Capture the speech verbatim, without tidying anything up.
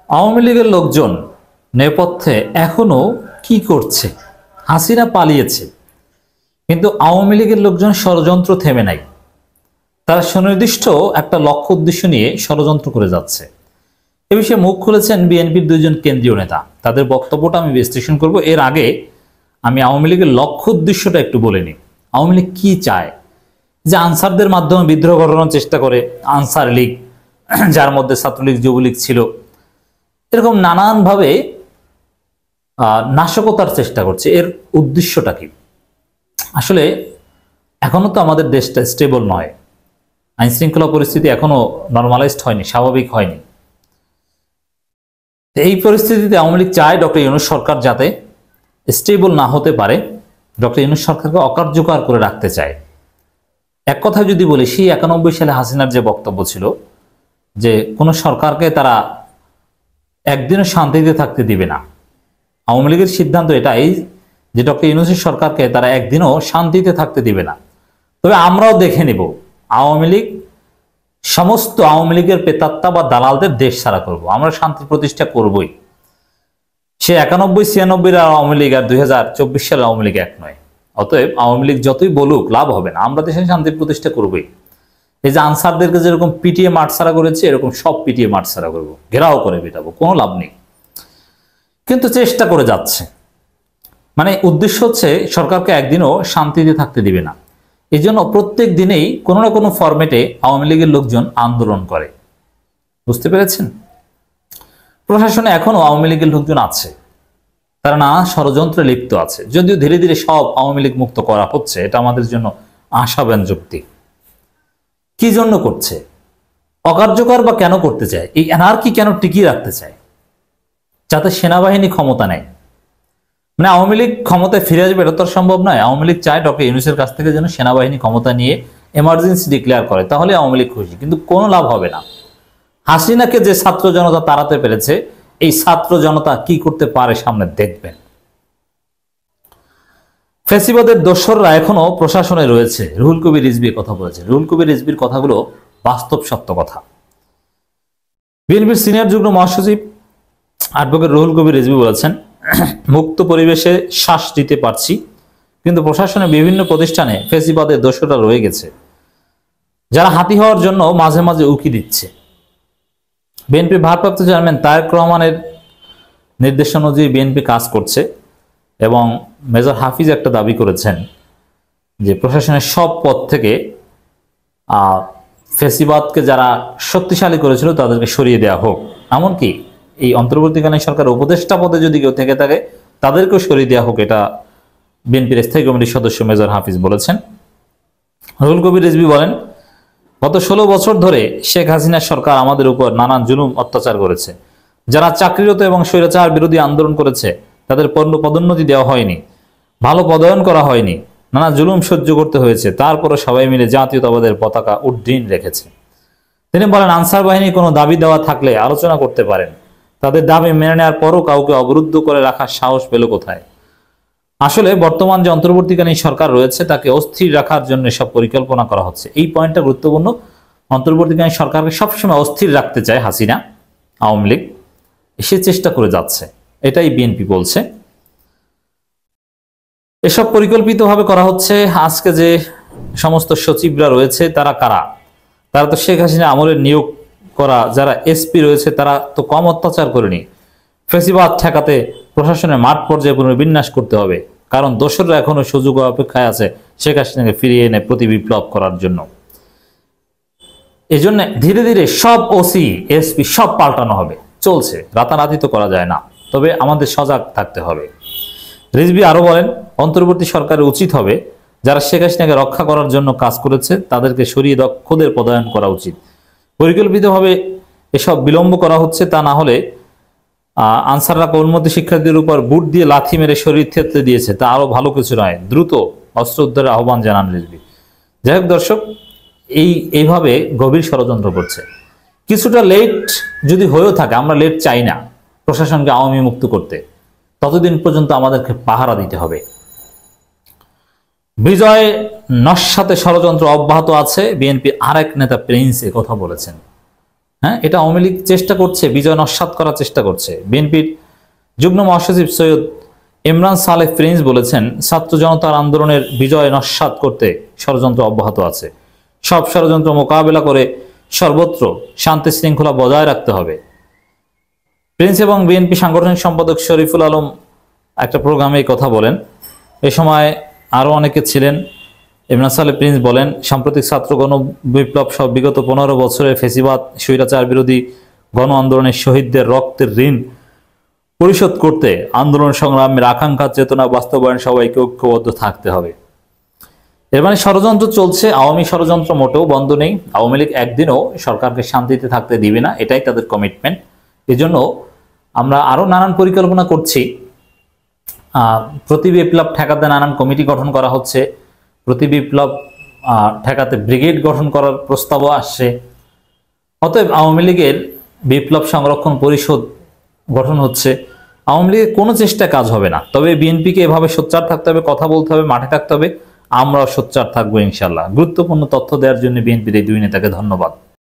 আওয়ামী লীগের লোকজন নেপথ্যে এখনো কি করছে? হাসিনা পালিয়েছে, কিন্তু আওয়ামী লীগের লোকজন ষড়যন্ত্র থেমে নাই। তারা সুনির্দিষ্ট একটা লক্ষ্য উদ্দেশ্য নিয়ে ষড়যন্ত্র করে যাচ্ছে। এ বিষয়ে মুখ খুলেছেন বিএনপির দুইজন কেন্দ্রীয় নেতা। তাদের বক্তব্যটা আমি বিশ্লেষণ করব। এর আগে আমি আওয়ামী লীগের লক্ষ্য উদ্দেশ্যটা একটু বলে নিই। আওয়ামী লীগ কি চায়? যে আনসারদের মাধ্যমে বিদ্রোহ ঘটানোর চেষ্টা করে, আনসার লীগ, যার মধ্যে ছাত্রলীগ যুবলীগ ছিল, এরকম নানানভাবে নাশকতার চেষ্টা করছে। এর উদ্দেশ্যটা কি? আসলে এখনো তো আমাদের দেশটা স্টেবল নয়, আইন শৃঙ্খলা পরিস্থিতি এখনো নর্মালাইজড হয়নি, স্বাভাবিক হয়নি। এই পরিস্থিতিতে আওয়ামী লীগ চায় ডক্টর ইউনূস সরকার যাতে স্টেবল না হতে পারে, ডক্টর ইউনূস সরকারকে অকার্যকর করে রাখতে চায়। এক কথা যদি বলি, সেই একানব্বই সালে হাসিনার যে বক্তব্য ছিল যে কোনো সরকারকে তারা একদিনও শান্তিতে থাকতে দিবে না, আওয়ামী লীগের সিদ্ধান্ত এটাই যে ডক্টর ইউনূসের সরকারকে তারা একদিনও শান্তিতে থাকতে দিবে না। তবে আমরাও দেখে নিব আওয়ামী লীগ, সমস্ত আওয়ামী লীগের প্রেতাত্মা বা দালালদের দেশ ছাড়া করব, আমরা শান্তি প্রতিষ্ঠা করবই। সে একানব্বই ছিয়ানব্বই এর আওয়ামী লীগ আর দুই হাজার চব্বিশ সালের আওয়ামী লীগ এক নয়। অতএব আওয়ামী লীগ যতই বলুক লাভ হবে না, আমরা দেশে শান্তি প্রতিষ্ঠা করবই। এই যে আনসারদেরকে যেরকম পিটিএ মাঠ ছাড়া করেছে, এরকম সব পিটিএ মাঠ ছাড়া করবো, ঘেরাও করে পিটাবো, কোনো লাভ নেই। কিন্তু চেষ্টা করে যাচ্ছে, মানে উদ্দেশ্য হচ্ছে সরকারকে একদিনও শান্তিতে থাকতে দিবে না। এই জন্য প্রত্যেক দিনেই কোনো না কোনো ফরম্যাটে আওয়ামী লীগের লোকজন আন্দোলন করে। বুঝতে পেরেছেন? প্রশাসনে এখনো আওয়ামী লীগের লোকজন আছে, তারা না ষড়যন্ত্রে লিপ্ত আছে। যদিও ধীরে ধীরে সব আওয়ামী লীগ মুক্ত করা হচ্ছে, এটা আমাদের জন্য আশাব্যঞ্জক দিক। কি জন্য করছে? অকার্যকর বা কেন করতে চায়? এই এনআরকি কেন টিকিয়ে রাখতে চায়? যাতে সেনাবাহিনী ক্ষমতা নেয়। মানে আওয়ামী লীগ ক্ষমতায় ফিরে আসবে এটা তো সম্ভব নয়। আওয়ামী লীগ চায় ডক্টর ইউনূসের কাছ থেকে যেন সেনাবাহিনী ক্ষমতা নিয়ে এমার্জেন্সি ডিক্লেয়ার করে, তাহলে আওয়ামী লীগ খুশি। কিন্তু কোনো লাভ হবে না। হাসিনাকে যে ছাত্র জনতা তাড়াতে পেরেছে, এই ছাত্র জনতা কি করতে পারে সামনে দেখবেন। ফ্যাসিবাদের দোসররা এখনো প্রশাসনে রয়েছে। রুহুল কবির রিজভী কথা বলেছে। রুহুল কবির রিজভীর কথাগুলো বাস্তব সত্য কথা। বিএনপির সিনিয়র যুগ্ম মহাসচিব অ্যাডভোকেট রুহুল কবির রিজভী বলেছেন, মুক্ত পরিবেশে শ্বাস দিতে পারছি, কিন্তু প্রশাসনের বিভিন্ন প্রতিষ্ঠানে ফ্যাসিবাদের দোসররা রয়ে গেছে, যারা হাতি হওয়ার জন্য মাঝে মাঝে উকি দিচ্ছে। বিএনপি ভারপ্রাপ্ত চেয়ারম্যান তারেক রহমানের নির্দেশ অনুযায়ী বিএনপি কাজ করছে এবং মেজর হাফিজ একটা দাবি করেছেন যে প্রশাসনের সব পদ থেকে ফ্যাসিবাদকে যারা শক্তিশালী করেছিল তাদেরকে সরিয়ে দেওয়া হোক। এমনকি এই অন্তর্বর্তীকালীন সরকারের উপদেষ্টা পদে যদি কেউ থেকে থাকে তাদেরকেও সরিয়ে দেওয়া হোক, এটা বিএনপির স্থায়ী কমিটির সদস্য মেজর হাফিজ বলেছেন। রুহুল কবির রিজভী বলেন, গত ষোলো বছর ধরে শেখ হাসিনার সরকার আমাদের উপর নানান জুলুম অত্যাচার করেছে। যারা চাকরিরত এবং স্বৈরাচার বিরোধী আন্দোলন করেছে তাদের পণ্য পদোন্নতি দেওয়া হয়নি, ভালো পদায়ন করা হয়নি, নানা জুলুম সহ্য করতে হয়েছে। তারপরও সবাই মিলে জাতীয়তাবাদের পতাকা উড্ডীন রেখেছে। তিনি বলেন, আনসার বাহিনী কোনো দাবি দেওয়া থাকলে আলোচনা করতে পারেন, তাদের দাবি মেনে নেওয়ার পরও কাউকে অবরুদ্ধ করে রাখার সাহস পেল কোথায়? আসলে বর্তমান যে অন্তর্বর্তীকালীন সরকার রয়েছে তাকে অস্থির রাখার জন্য সব পরিকল্পনা করা হচ্ছে। এই পয়েন্টটা গুরুত্বপূর্ণ। অন্তর্বর্তীকালীন সরকারকে সবসময় অস্থির রাখতে চায় হাসিনা, আওয়ামী লীগ, সে চেষ্টা করে যাচ্ছে, এটাই বিএনপি বলছে। এসব পরিকল্পিতভাবে করা হচ্ছে। আজকে যে সমস্ত সচিবরা রয়েছে তারা কারা? তারা তো শেখ হাসিনা আমলের নিয়োগ করা যারা এসপি রয়েছে তারা তো কম অত্যাচার করেনি। ফ্যাসিবাদ ঠেকাতে প্রশাসনের মাঠ পর্যায়ে পুনর্বিন্যাস করতে হবে, কারণ দোসররা এখনো সুযোগ অপেক্ষায় আছে শেখ হাসিনাকে ফিরিয়ে এনে প্রতি বিপ্লব করার জন্য। এই জন্য ধীরে ধীরে সব ওসি এসপি সব পাল্টানো হবে, চলছে, রাতারাতি তো করা যায় না, তবে আমাদের সজাগ থাকতে হবে। রিজভী আরো বলেন, অন্তর্বর্তী সরকারের উচিত হবে যারা শেখ হাসিনাকে রক্ষা করার জন্য কাজ করেছে তাদেরকে সরিয়ে দক্ষদের পদায়ন করা উচিত। পরিকল্পিতভাবে এসব বিলম্ব করা হচ্ছে, তা না হলে আহ আনসাররা কোমলমতি শিক্ষার্থীদের উপর বুট দিয়ে লাথি মেরে শরীর থেতলে দিয়েছে, তা আরো ভালো কিছু নয়। দ্রুত অস্ত্র উদ্ধারের আহ্বান জানান রিজভী। যাই হোক দর্শক, এই এইভাবে গভীর ষড়যন্ত্র করছে। কিছুটা লেট যদি হয়েও থাকে, আমরা লেট চাই না প্রশাসনকে আওয়ামী মুক্ত করতে, ততদিন পর্যন্ত আমাদেরকে পাহারা দিতে হবে। বিজয় নস্যাতে ষড়যন্ত্র অব্যাহত আছে। বিএনপি আরেক নেতা প্রিন্স এ কথা বলেছেন। হ্যাঁ, এটা আওয়ামী লীগ চেষ্টা করছে, বিজয় নস্যাৎ করার চেষ্টা করছে। বিএনপির যুগ্ম মহাসচিব সৈয়দ ইমরান সালেহ প্রিন্স বলেছেন, ছাত্র জনতার আন্দোলনের বিজয় নস্যাৎ করতে ষড়যন্ত্র অব্যাহত আছে। সব ষড়যন্ত্র মোকাবেলা করে সর্বত্র শান্তি শৃঙ্খলা বজায় রাখতে হবে। প্রিন্স এবং বিএনপি সাংগঠনিক সম্পাদক শরীফুল আলম একটা প্রোগ্রামে এই কথা বলেন। এ সময় আরও অনেকে ছিলেন। ইমরান সালেহ প্রিন্স বলেন, সাম্প্রতিক ছাত্র গণ বিপ্লব সহ বিগত পনেরো বছরের ফেসিবাদ স্বৈরাচার বিরোধী গণ আন্দোলনের শহীদদের রক্তের ঋণ পরিশোধ করতে আন্দোলন সংগ্রামের আকাঙ্ক্ষা চেতনা বাস্তবায়ন সবাইকে ঐক্যবদ্ধ থাকতে হবে। এর মানে ষড়যন্ত্র চলছে, আওয়ামী ষড়যন্ত্র মোটেও বন্ধ নেই। আওয়ামী লীগ একদিনও সরকারকে শান্তিতে থাকতে দিবে না, এটাই তাদের কমিটমেন্ট। এজন্য আমরা আরও নানান পরিকল্পনা করছি। প্রতি বিপ্লব ঠেকাতে নানান কমিটি গঠন করা হচ্ছে, প্রতি বিপ্লব ঠেকাতে ব্রিগেড গঠন করার প্রস্তাবও আসছে। অতএব আওয়ামী লীগের বিপ্লব সংরক্ষণ পরিষদ গঠন হচ্ছে। আওয়ামী লীগের কোনো চেষ্টা কাজ হবে না। তবে বিএনপিকে এভাবে সোচ্চার থাকতে হবে, কথা বলতে হবে, মাঠে থাকতে হবে। আমরাও সোচ্চার থাকবো ইনশাল্লাহ। গুরুত্বপূর্ণ তথ্য দেওয়ার জন্য বিএনপির এই দুই নেতাকে ধন্যবাদ।